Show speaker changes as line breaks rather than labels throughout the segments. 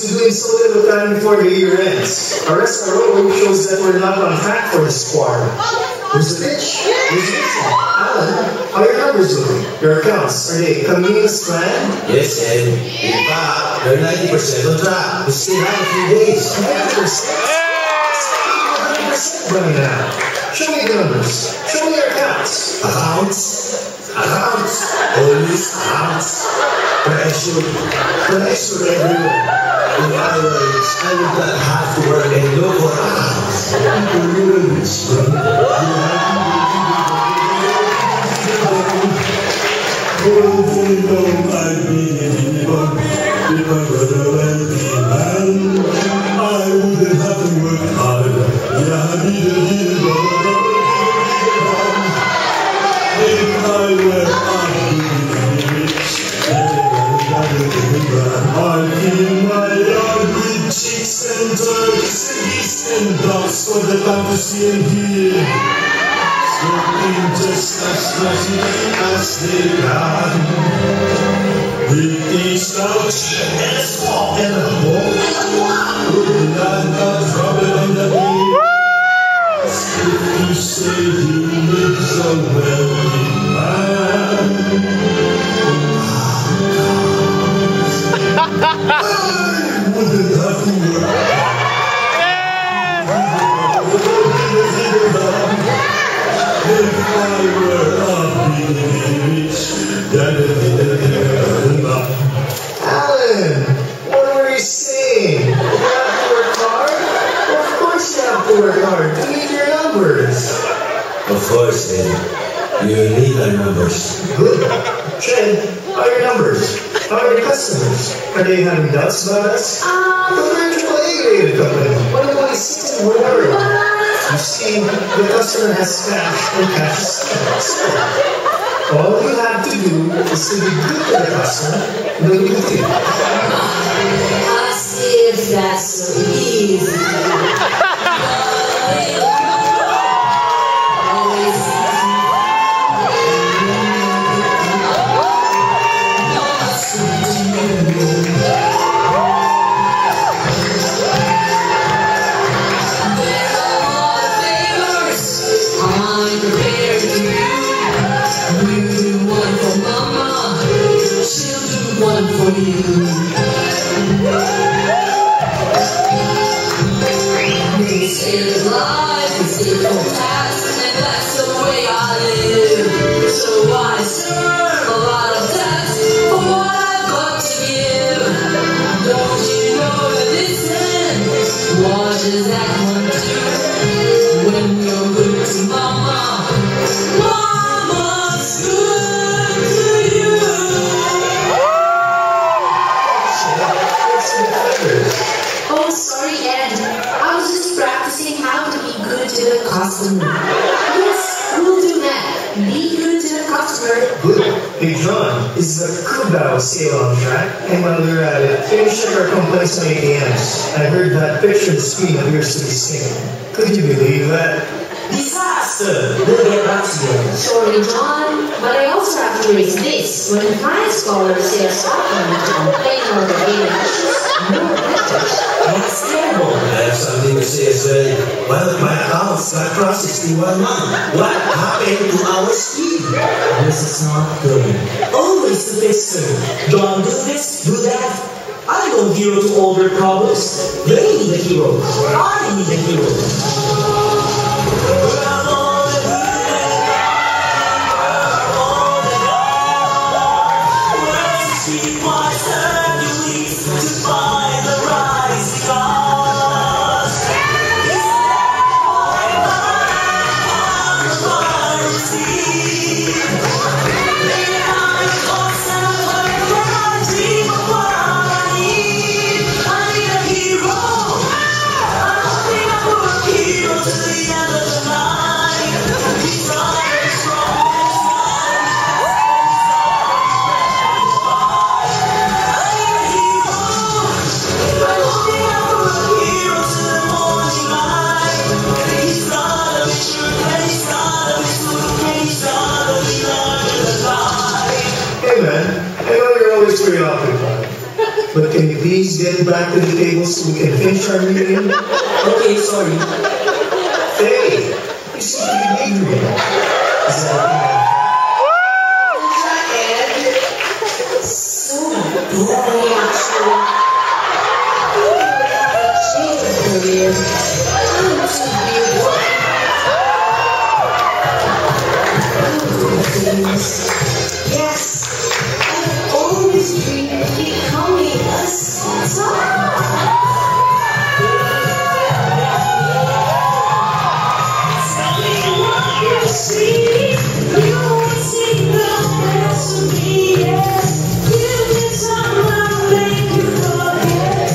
to doing so little time before the year ends. Our SRO shows that we're not on track for this quarter. Who's the pitch? Who's the Alan, how are your numbers looking? Your accounts, are they coming as planned?
Yes, Ed. In fact, they're 90% on track. We still have a few days.
90%? 100% running now. Show me the numbers. Show me your accounts.
Accounts? Accounts? Always accounts. Pressure everywhere. In other words, I would not have to work and look for accounts.
I wouldn't have to work hard. If I were rich, I'd fill my yard with chicks and turkeys and geese and ducks for the town to see and hear. Something just as flashy as they can. With each couch and a swamp and a hole, with land of trouble on the way. If you say you live a wealthy man, I wouldn't have to work. If I were a rich,
Alan, what were you saying? You have to work hard? Of course you have to work hard to meet your numbers.
Of course, Ed. You need our numbers.
Good. Trent, how are your numbers? How are the customers? Are they having doubts about us? We're a AAA-rated company. What about the system? We're worried. You see, the customer has cash and cash is spent. All you have to do is to be good to the customer, and they'll be good to you.
As if that's so easy. One for you. They say that life is equal task, and that's the way I live. So I serve a lot of tax for what I've got to give. Don't you know that this end? What does that one do? When you're good to mama, mama's good to you. Oh, sorry, Ed. I was just practicing how to be good to the customer. Yes, we'll do that. Be good to the customer.
Good. Hey, John, is the Crew Battle sale on track? And while we're at it, can you check our complaints on ATMs? I heard that picture on the screen appears to be singing. Could you believe that?
Disaster! We'll get back to you.
Sorry, John, but I also have to raise this. When the client caller says something to complain or the data issues, no letters.
That's terrible. I have something to say as well. Well, my accounts got processed in 1 month. What happened to our speed? This is not good. Always the fixer. John, do this, do that. I don't hero to all their problems. They need a hero. I need a hero.
please get back to the table so we can finish our meeting?
Okay, sorry.
Hey, you seem to be angry. Is that
So boring, actually. Change of career. I'm too weird. Yes, I've always dreamed of becoming a star. Tell me what you see. You won't see the best of me. You did something make you forget.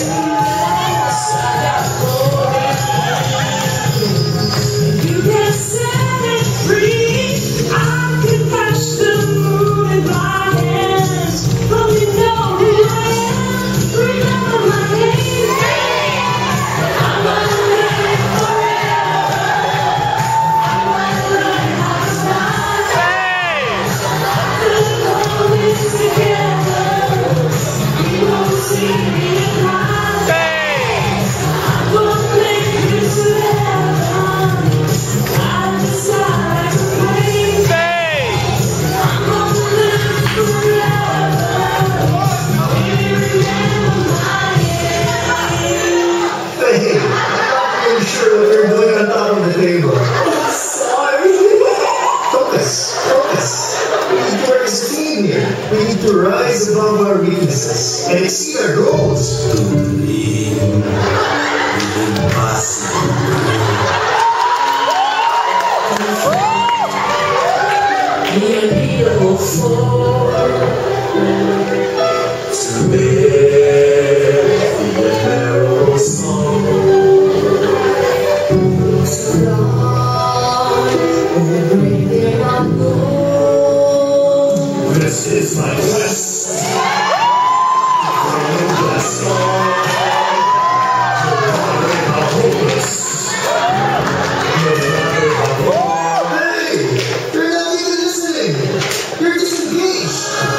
You can set it free. I can touch the moon in my hands. But you know who I am. Remember my name. I'm gonna live forever. I'm gonna learn how to fly. We'll always together. You won't see me cry. I'm gonna make you to heaven. I just like to play. I'm gonna live forever. You remember my name.
hey, I'm not really sure what you're doing on top of the table.
Sorry.
Focus, focus. We need to work as a team here. We need to rise above our weaknesses and exceed our goals.
The unbeatable floor.
To make the arrow song. This is my quest. From the blessed song. No matter how hopeless. No matter how hopeless.
Hey, you're not even listening. You're disengaged.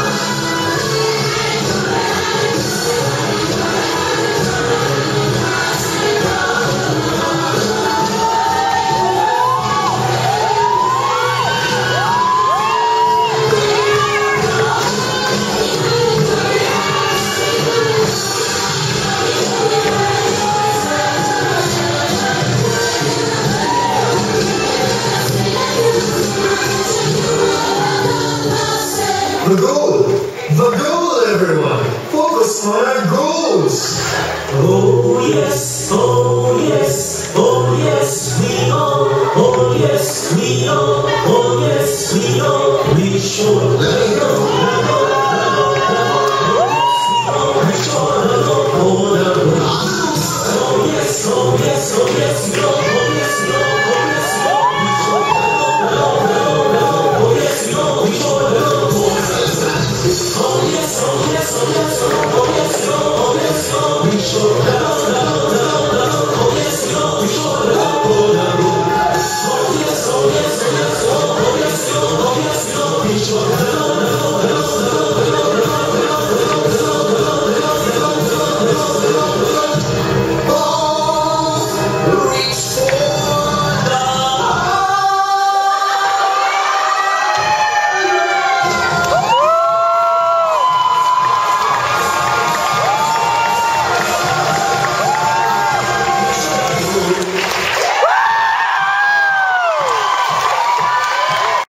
The goal, everyone. Focus on our goals.
Oh yes, oh yes, oh yes, we know, oh yes, we know, oh yes, we know, we sure let it go, we sure let it go, oh yes, oh yes, oh yes, we know, oh yes, we know, oh yes, we know, we sure let it go, oh yes, we know, we sure let it go, oh yes, oh yes, oh yes, oh yes, oh yes, oh yes, we sure.